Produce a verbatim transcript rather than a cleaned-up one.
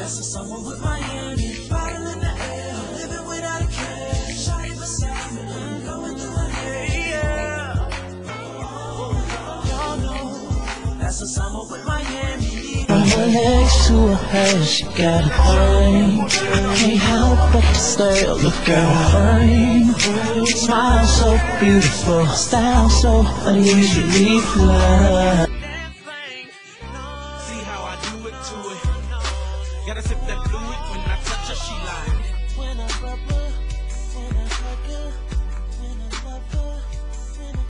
That's a summer with Miami. Bottle in the air, living without a care. Shawty beside me, I'm going through a day. Yeah. Y'all know that's a summer with Miami. I'm next to her, she got a thing. Can't help but to stare, look at her frame. Smile so beautiful, style so unusually fly. See how I do it to it. Gotta sip that fluid when I touch her, she like. When I rub her, when I hug her.